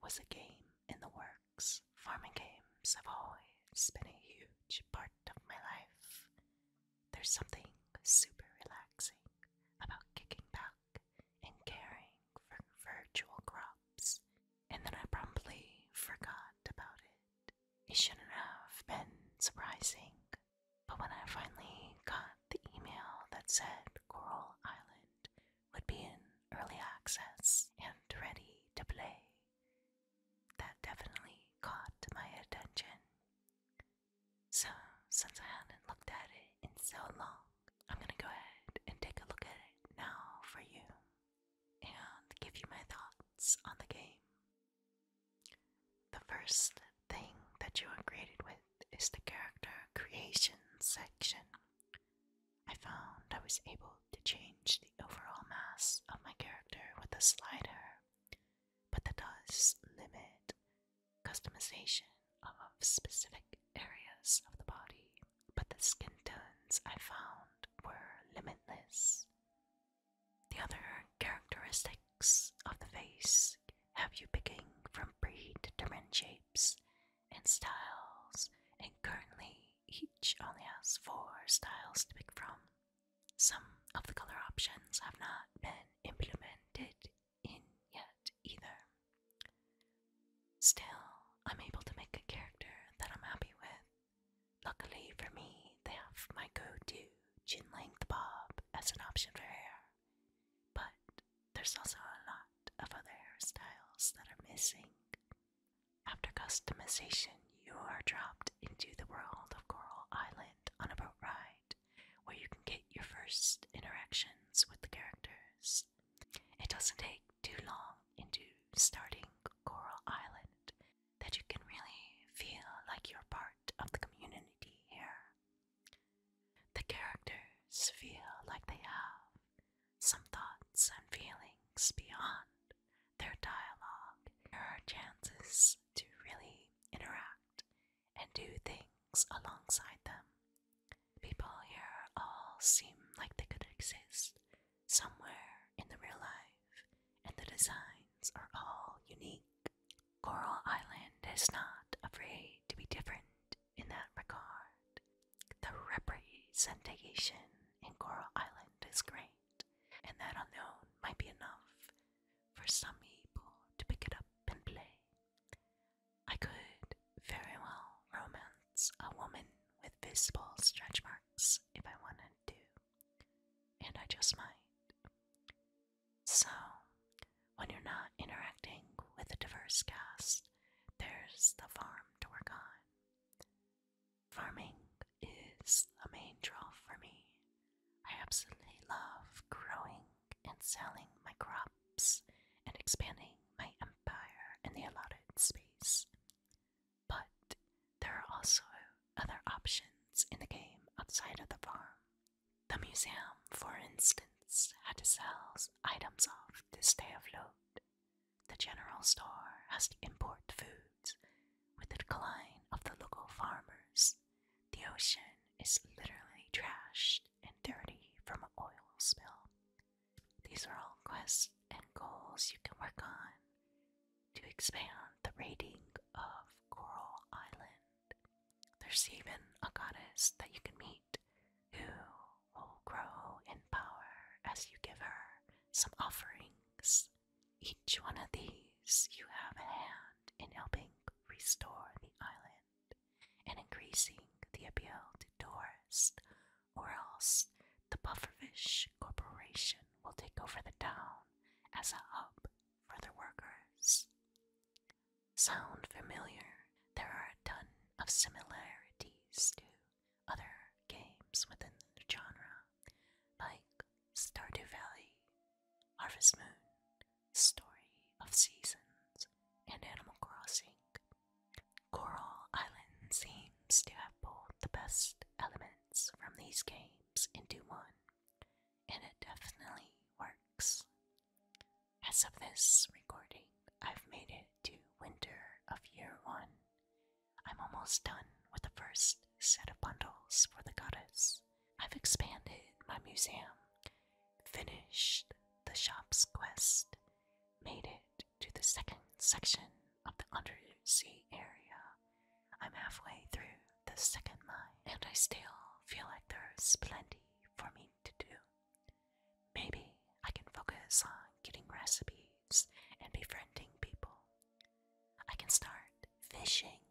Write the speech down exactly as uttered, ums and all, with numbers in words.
was a game in the works. Farming games have always been a huge part of my life. There's something super relaxing about kicking back and caring for virtual crops, and then I promptly forgot about it. It shouldn't have been surprising, but when I finally got the email that said Coral Island would be in early access and ready to play, that definitely caught my attention. So, since I hadn't looked at it in so long, I'm gonna go ahead and take a look at it now for you and give you my thoughts on the game. The first thing that you are greeted with is the character creation section. I found I was able to change the overall mass of my character with a slider, but that does limit customization of specific areas of the body. But the skin tones I found were limitless. The other characteristics of the face have you picking from predetermined shapes and styles, and currently each only has four styles to pick from. Some of the color options have not been implemented in yet either. Still, I'm able to make a character that I'm happy with. Luckily for me, they have my go-to chin length bob as an option for hair, but there's also a lot of other hairstyles that are missing. After customization, you are dropped into the world of Coral Island on a boat ride, where you can get your first interactions with the characters. It doesn't take too long into starting Coral Island that you can really feel like you're part of the community here. The characters feel like they have some thoughts and feelings beyond their dialogue. There are chances to really interact and do things alongside them. People here all seem like they could exist somewhere in the real life, and the designs are all unique. Coral Island is not afraid to be different in that regard. The representation in Coral Island is great, and that alone might be enough for some people to pick it up and play. I could very well romance a woman with visible stretch marks if I wanted to, and I just might. So, when you're not interacting with a diverse cast, there's the farm to work on. Farming is a main draw for me. I absolutely love growing and selling my crops and expanding my empire in the allotted space. But there are also other options in the game outside of the farm. The museum, for instance, had to sell items off to stay afloat. The general store has to import foods. With the decline of the local farmers, the ocean is literally trashed and dirty from an oil spill. These are all quests and goals you can work on to expand the rating of Coral Island. There's even a goddess that you can meet who will grow in power as you give her some offerings. Each one of these you have a hand in helping restore the island and increasing the appeal to tourists, or else the Pufferfish Corporation will take over the town as a hub for their workers. Sound familiar? There are a ton of similarities to other games within the genre, like Stardew Valley, Harvest Moon, Story of Seasons, and Animal Crossing. Coral Island seems to have pulled the best elements from these games into one, and it definitely works. As of this recording, I've made it to winter of year one. I'm almost done with the first set of bundles for the goddess. I've expanded my museum, finished the shop's quest, made it to the second section of the undersea area. I'm halfway through the second mine, and I still feel like there's plenty for me to do. Maybe I can focus on getting recipes and befriending people. I can start fishing